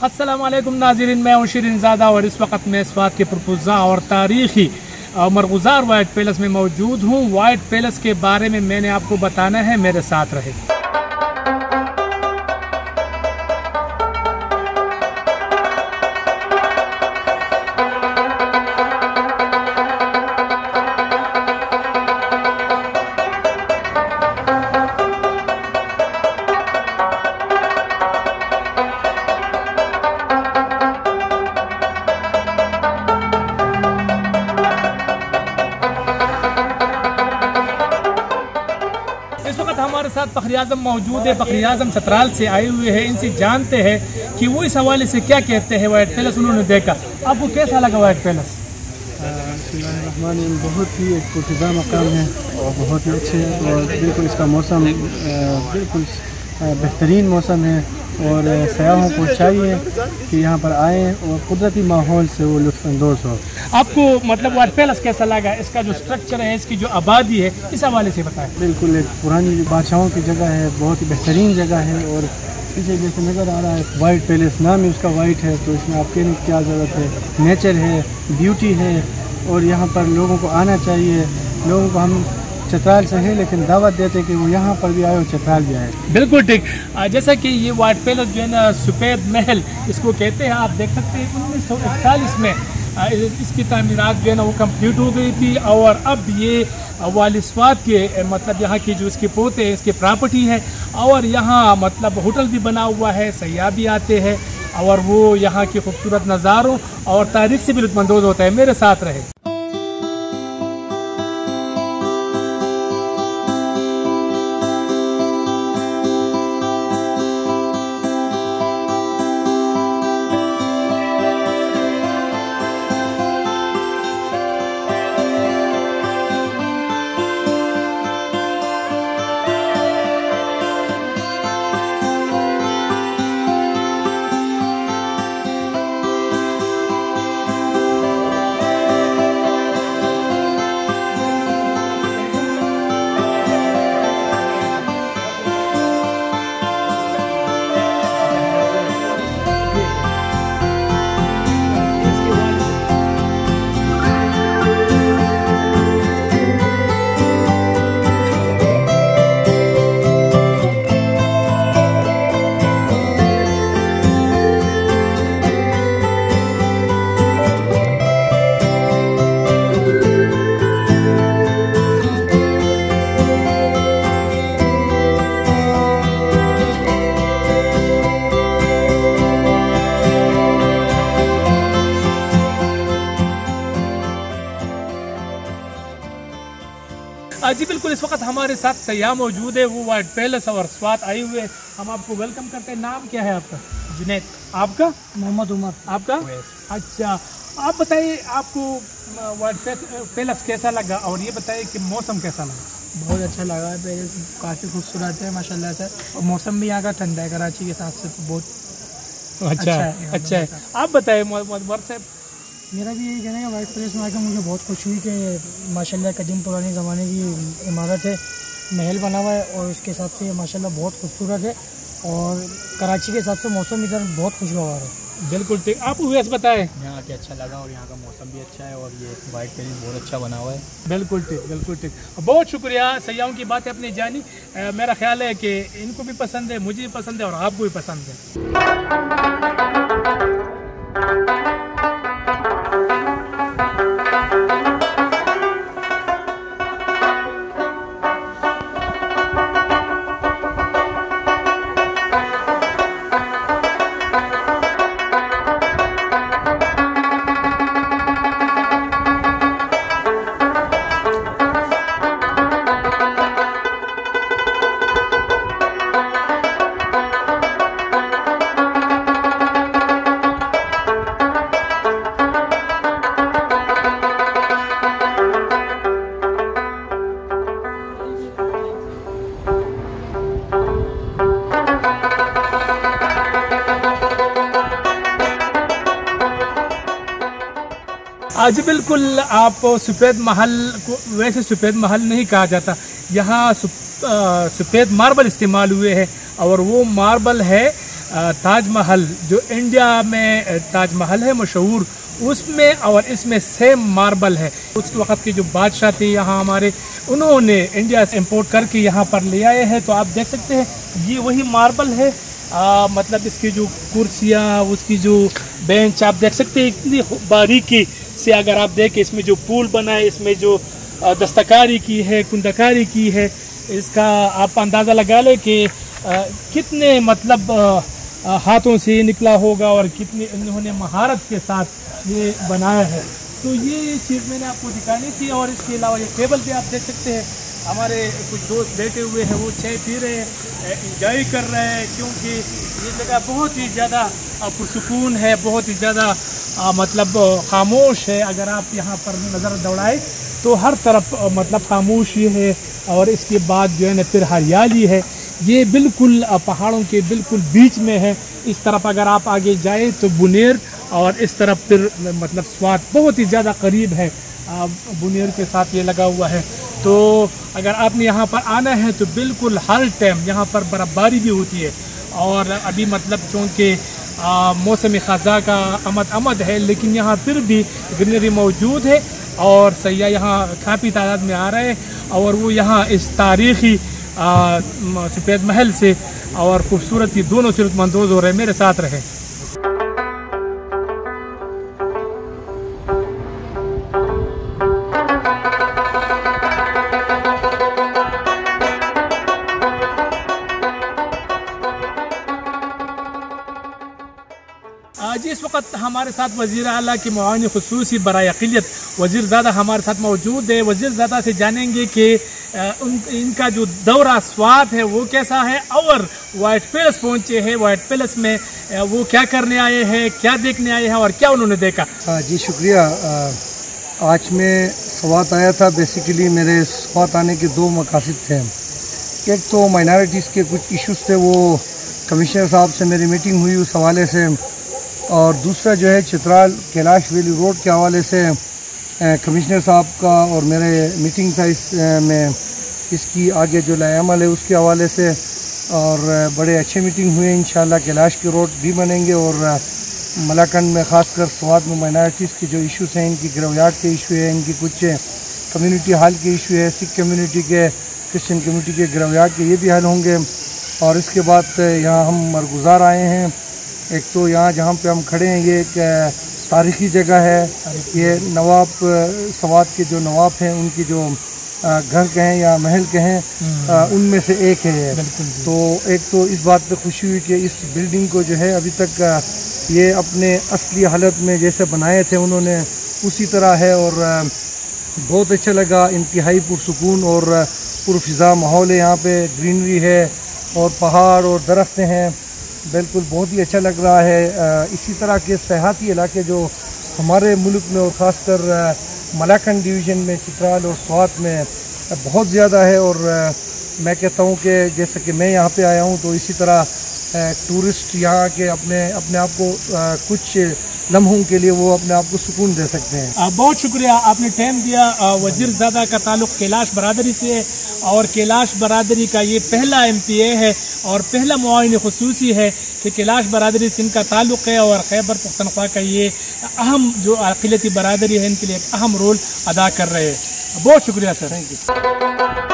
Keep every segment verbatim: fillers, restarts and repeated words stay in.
अस्सलामु अलैकुम नाज़रीन, मैं हूं शिरीन ज़ादा और इस वक्त मैं इस बात के पुरपुज़ा और तारीख़ी मरगुज़ार वाइट पैलेस में मौजूद हूं। वाइट पैलेस के बारे में मैंने आपको बताना है, मेरे साथ रहे। इस वक्त हमारे साथ फ़खरी आज़म मौजूद है। फ़खरी आज़म सतराल से आए हुए हैं। इनसे जानते हैं कि वो इस हवाले से क्या कहते हैं। वाइट पैलेस उन्होंने देखा, आपको कैसा लगा वाइट पैलेस? बहुत ही एक पुरफ़िज़ा मकाम है और बहुत ही अच्छे है और बिल्कुल इसका मौसम बिल्कुल बेहतरीन मौसम है और सयाहों को चाहिए कि यहाँ पर आएँ और कुदरती माहौल से वो लुत्फ़अंदोज़ हो। आपको मतलब वाइट पैलेस कैसा लगा? इसका जो स्ट्रक्चर है, इसकी जो आबादी है, इस हवाले से बताएं। बिल्कुल एक पुरानी बादशाहों की जगह है, बहुत ही बेहतरीन जगह है और पीछे जैसे नज़र आ रहा है वाइट पैलेस, नाम ही उसका वाइट है तो इसमें आपके लिए क्या ज़रूरत है। नेचर है, ब्यूटी है और यहाँ पर लोगों को आना चाहिए। लोगों को हम चतराल से है लेकिन दावत देते हैं कि वो यहाँ पर भी आए और चतराल भी आए। बिल्कुल ठीक। जैसा कि ये वाइट पैलेस जो है ना, सफ़ेद महल इसको कहते हैं। आप देख सकते हैं उन्नीस सौ इकतालीस में इसकी तामीरात जो है ना वो कंप्लीट हो गई थी और अब ये वालिस्वाद के मतलब यहाँ की जो इसके पोते हैं, इसकी प्रॉपर्टी है और यहाँ मतलब होटल भी बना हुआ है, सयाह भी आते हैं और वो यहाँ के खूबसूरत नज़ारों और तारीख से भी लुत्फ़अंदोज़ होता है। मेरे साथ रहे। जी बिल्कुल, इस वक्त हमारे साथ सयाह मौजूद है, वो वाइट पैलेस और स्वात आए हुए। हम आपको वेलकम करते हैं। नाम क्या है आपका? जुनैद। आपका? मोहम्मद उमर। आपका? अच्छा, आप बताइए आपको वाइट पैलेस कैसा लगा और ये बताइए कि मौसम कैसा लगा? बहुत अच्छा लगा है, पैलेस काफ़ी खूबसूरत है माशाल्लाह से और मौसम भी यहाँ का ठंडा है, कराची के हिसाब से तो बहुत अच्छा है। अच्छा है, आप बताइए मोहम्मद साहब। मेरा भी यही कहना है वाइट पैलेस में आकर मुझे बहुत खुशी हुई कि माशाल्लाह कदीम पुराने ज़माने की इमारत है, महल बना हुआ है और उसके हिसाब से माशाल्लाह बहुत खूबसूरत है और कराची के हिसाब से मौसम इधर बहुत खुशगवार है। बिल्कुल ठीक। आप वैसे बताएं। यहाँ आके अच्छा लगा और यहाँ का मौसम भी अच्छा है और ये वाइट पैलेस बहुत अच्छा बना हुआ है। बिल्कुल ठीक, बिल्कुल ठीक। बहुत शुक्रिया। सयाहों की बातें अपनी जानी। आ, मेरा ख्याल है कि इनको भी पसंद है, मुझे भी पसंद है और आपको भी पसंद है। आज बिल्कुल आप सफ़ेद महल को वैसे सफ़ेद महल नहीं कहा जाता, यहाँ सफ़ेद मार्बल इस्तेमाल हुए हैं और वो मार्बल है ताजमहल जो इंडिया में ताजमहल है मशहूर, उसमें और इसमें सेम मार्बल है। उस वक़्त के जो बादशाह थे यहाँ हमारे, उन्होंने इंडिया से इंपोर्ट करके यहाँ पर ले आए हैं। तो आप देख सकते हैं ये वही मार्बल है। आ, मतलब इसकी जो कुर्सियाँ, उसकी जो बेंच आप देख सकते हैं इतनी बारीकी से। अगर आप देखें इसमें जो पुल बना है, इसमें जो दस्तकारी की है, कुंदकारी की है, इसका आप अंदाज़ा लगा लें कि कितने मतलब आ, हाथों से निकला होगा और कितनी इन्होंने महारत के साथ ये बनाया है। तो ये चीज़ मैंने आपको दिखानी थी। और इसके अलावा ये टेबल भी आप देख सकते हैं, हमारे कुछ दोस्त बैठे हुए हैं, वो चाय पी रहे हैं, इंजॉय कर रहे हैं, क्योंकि ये जगह बहुत ही ज़्यादा पुरसुकून है, बहुत ही ज़्यादा मतलब खामोश है। अगर आप यहाँ पर नज़र दौड़ाए तो हर तरफ आ, मतलब खामोशी है। और इसके बाद जो है ना फिर हरियाली है। ये बिल्कुल पहाड़ों के बिल्कुल बीच में है। इस तरफ अगर आप आगे जाए तो बुनेर, और इस तरफ फिर मतलब स्वात बहुत ही ज़्यादा करीब है, बुनेर के साथ ये लगा हुआ है। तो अगर आपने यहाँ पर आना है तो बिल्कुल हर टाइम यहाँ पर बर्फ़बारी भी होती है। और अभी मतलब चूँकि मौसम ख़ज़ा का आमद आमद है, लेकिन यहाँ फिर भी ग्रीनरी मौजूद है और सयाह यहाँ काफ़ी तादाद में आ रहे हैं। और वो यहाँ इस तारीख़ी सफ़ेद महल से और खूबसूरत ही दोनों से लुत्फ़अंदोज़ हो रहे, मेरे साथ रहे। आज इस वक्त हमारे साथ वज़ीर आला की मुआविन ख़ुसूसी बराए अक़लियत वज़ीर ज़ादा हमारे साथ मौजूद है। वज़ीर ज़ादा से जानेंगे कि उन इनका जो दौरा स्वात है वो कैसा है, और वाइट पैलेस पहुँचे हैं, वाइट पैलेस में वो क्या करने आए हैं, क्या देखने आए हैं और क्या उन्होंने देखा। जी शुक्रिया। आज मैं स्वात आया था। बेसिकली मेरे स्वात आने के दो मकासद थे। एक तो माइनॉरिटीज़ के कुछ इश्यूज़ थे, वो कमिश्नर साहब से मेरी मीटिंग हुई उस हवाले से, और दूसरा जो है चित्राल कैलाश वैली रोड के हवाले से कमिश्नर साहब का और मेरे मीटिंग था इस में, इसकी आगे जो लायामल है उसके हवाले से। और बड़े अच्छे मीटिंग हुए। इंशाल्लाह कैलाश के रोड भी बनेंगे और मलाकंड में ख़ासकर स्वात में माइनॉरिटीज़ के जो इश्यूज़ हैं, इनकी गिरफ्तारी के इशू है, इनकी कुछ कम्युनिटी हाल के इशू है, सिख कम्युनिटी के, क्रिश्चियन कम्युनिटी के गिरफ्तारी के, ये भी हल होंगे। और इसके बाद यहाँ हम मरगुजार आए हैं। एक तो यहाँ जहाँ पे हम खड़े हैं ये एक तारीख़ी जगह है। ये नवाब स्वात के जो नवाब हैं उनकी जो घर कहें या महल कहें उनमें से एक है ये। तो एक तो इस बात पे खुशी हुई कि इस बिल्डिंग को जो है अभी तक ये अपने असली हालत में जैसे बनाए थे उन्होंने उसी तरह है। और बहुत अच्छा लगा। इंतहाई पुरसुकून और पुरफ़िज़ा माहौल है। यहाँ पे ग्रीनरी है और पहाड़ और दरख्त हैं, बिल्कुल बहुत ही अच्छा लग रहा है। इसी तरह के सयाहती इलाके जो हमारे मुल्क में और ख़ासकर मलाकंड डिवीज़न में चित्राल और स्वात में बहुत ज़्यादा है। और मैं कहता हूँ कि जैसे कि मैं यहाँ पे आया हूँ तो इसी तरह टूरिस्ट यहाँ के अपने अपने आप को कुछ लम्हों के लिए वो अपने आप को सुकून दे सकते हैं। बहुत शुक्रिया, आपने टाइम दिया। वज़ीर ज़ादा का ताल्लुक़ कैलाश बरादरी से है और कैलाश बरादरी का ये पहला एम पी ए है और पहला मुआविन ख़ुसूसी है कि कैलाश बरादरी से इनका ताल्लुक़ है। और खैबर पख्तनख्वा का ये अहम जो अक़लियती बरादरी है इनके लिए एक अहम रोल अदा कर रहे हैं। बहुत शुक्रिया सर। Thank you.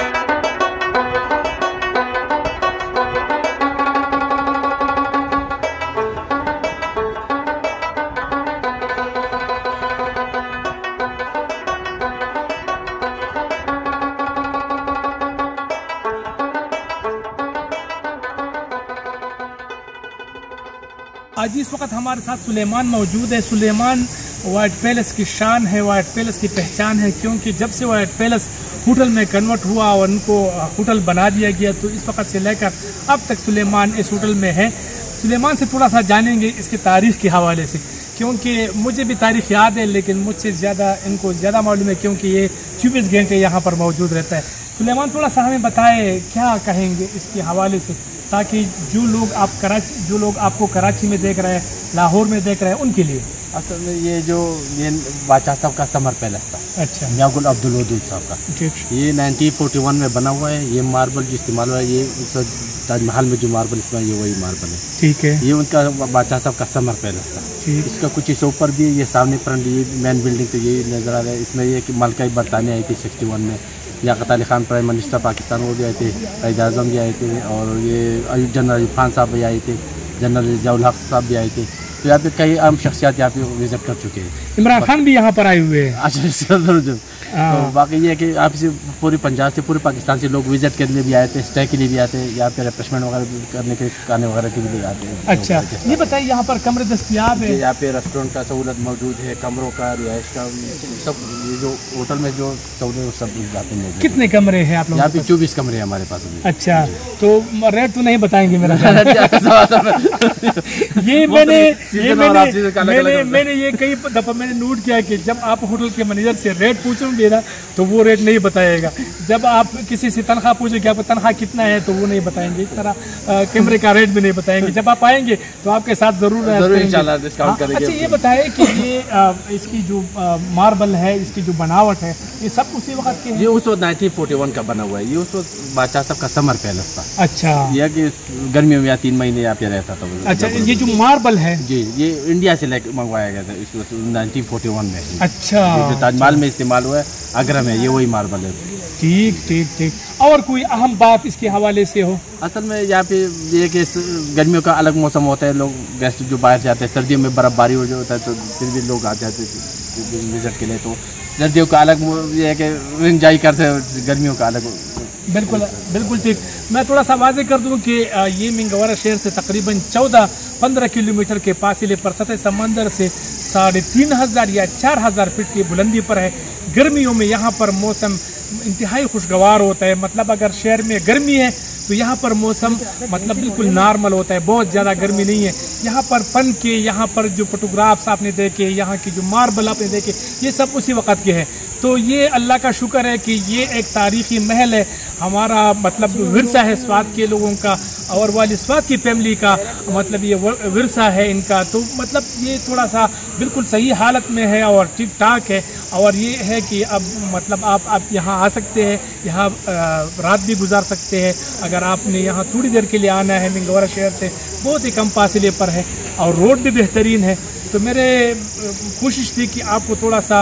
आज इस वक्त हमारे साथ सुलेमान मौजूद है। सुलेमान वाइट पैलेस की शान है, वाइट पैलेस की पहचान है, क्योंकि जब से वाइट पैलेस होटल में कन्वर्ट हुआ और उनको होटल बना दिया गया तो इस वक्त से लेकर अब तक सुलेमान इस होटल में है। सुलेमान से थोड़ा सा जानेंगे इसकी तारीख़ के हवाले से, क्योंकि मुझे भी तारीख़ याद है लेकिन मुझसे ज़्यादा इनको ज़्यादा मालूम है, क्योंकि ये चौबीस घंटे यहाँ पर मौजूद रहता है। सुलेमान थोड़ा सा हमें बताए क्या कहेंगे इसके हवाले से, ताकि जो लोग आप कराची जो लोग आपको कराची में देख रहे हैं, लाहौर में देख रहे हैं, उनके लिए। असल में ये जो ये बादशाह साहब का समर पैलेस था, अच्छा, मियाँगुल अब्दुल वदूद साहब का, ये नाइनटीन फोर्टी वन में बना हुआ है। ये मार्बल जो इस्तेमाल हुआ है ये ताजमहल में जो मार्बल इसमें ये वही मार्बल है। ठीक है। ये उनका बादशाह साहब का समर पैलेस था। ठीक। इसका कुछ इस ऊपर भी ये सामने फ्रंट ये मेन बिल्डिंग तो ये नज़र आ रहा है। इसमें ये कि मलका बरतानिया आई थी सिक्सटी वन में, लियाकत अली खान प्राइम मिनिस्टर पाकिस्तान वो भी आए थे, कायद आज़म भी आए थे, और ये जनरल अयूब खान साहब भी आए थे, जनरल ज़ियाउल हक साहब भी आए थे। तो यहाँ पे कई आम शख्सियात यहाँ पे विजिट कर चुके हैं। इमरान खान भी यहाँ पर आए हुए हैं। अच्छा। तो बाकी ये है कि आप से पूरे पंजाब से पूरे पाकिस्तान से लोग विजिट के लिए भी आए थे, स्टे के लिए भी आते हैं, यहाँ पे रिफ्रेशमेंट वगैरह करने के खाने वगैरह के लिए आते हैं। अच्छा, ये बताइए यहाँ पर कमरे दस्तयाब है? यहाँ पे रेस्टोरेंट का सहूलत मौजूद है, कमरों का, रिहाइश का, सब ये जो होटल में जो सहूलत सब यहाँ पे मौजूद। कितने कमरे हैं आप लोग? यहाँ पे चौबीस कमरे हैं हमारे पास। अच्छा, तो रेट तो नहीं बताएंगे मेरा? ये मैंने ये मैंने मैंने मैंने ये कई दफ़ा मैंने नोट किया कि जब आप होटल के मैनेजर से रेट पूछोगे ना तो वो रेट नहीं बताएगा। जब आप किसी से तनख्वाह पूछोगे आपका तनख्वाह कितना है तो वो नहीं बताएंगे। इस तरह कैमरे का रेट भी नहीं बताएंगे। जब आप आएंगे तो आपके साथ जरूर जरूर इंशाल्लाह डिस्काउंट करेंगे। अच्छा, ये बताएं कि ये आ, इसकी जो मार्बल है, इसकी जो बनावट है, ये सब उसी वक्त के? ये उस वक्त नाइनटीन फोर्टी वन का बना हुआ है। ये उस वक्त बादशाह साहब का समर पैलेस था। अच्छा। यह कि गर्मियों में या तीन महीने यहाँ पे रहता था। अच्छा, ये जो मार्बल है जी ये इंडिया से लेकर मंगवाया गया था इस वक्त नाइनटीन फोर्टी वन में। अच्छा। जो ताजमहल में इस्तेमाल हुआ है आगरा में, ये वही मार्बल है। ठीक ठीक ठीक। और कोई अहम बात इसके हवाले से हो? असल में यहाँ पे ये कि गर्मियों का अलग मौसम होता है, लोग गेस्ट जो बाहर से आते हैं, सर्दियों में बर्फ़बारी हो जाता है तो फिर भी लोग आ जाते हैं विजिट के लिए। तो सर्दियों का अलग ये है कि इंजॉय करते हैं, गर्मियों का अलग। बिल्कुल बिल्कुल ठीक। मैं थोड़ा सा वाज़ेह कर दूं कि ये मिंगवारा शहर से तकरीबन चौदह पंद्रह किलोमीटर के फासले पर सतह समंदर से साढ़े तीन हज़ार या चार हज़ार फीट की बुलंदी पर है। गर्मियों में यहाँ पर मौसम इंतहाई खुशगवार होता है। मतलब अगर शहर में गर्मी है तो यहाँ पर मौसम मतलब बिल्कुल नॉर्मल होता है, बहुत ज़्यादा गर्मी नहीं है। यहाँ पर फन के, यहाँ पर जो फोटोग्राफ्स आपने देखे, यहाँ की जो मार्बल आपने देखे, ये सब उसी वक़्त के हैं। तो ये अल्लाह का शुक्र है कि ये एक तारीख़ी महल है, हमारा मतलब विरसा है स्वात के लोगों का और वाली स्वात की फैमिली का, मतलब ये विरसा है इनका। तो मतलब ये थोड़ा सा बिल्कुल सही हालत में है और ठीक ठाक है। और ये है कि अब मतलब आप आप यहाँ आ सकते हैं, यहाँ रात भी गुजार सकते हैं। अगर आपने यहाँ थोड़ी देर के लिए आना है, मिंगवारा शहर से बहुत ही कम फासले पर है और रोड भी बेहतरीन है। तो मेरे कोशिश थी कि आपको थोड़ा सा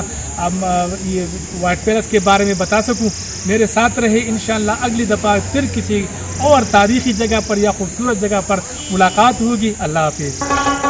ये वाइट पैलेस के बारे में बता सकूं। मेरे साथ रहे, इंशाल्लाह अगली दफ़ा फिर किसी और तारीख़ी जगह पर या खूबसूरत जगह पर मुलाकात होगी। अल्लाह हाफिज़।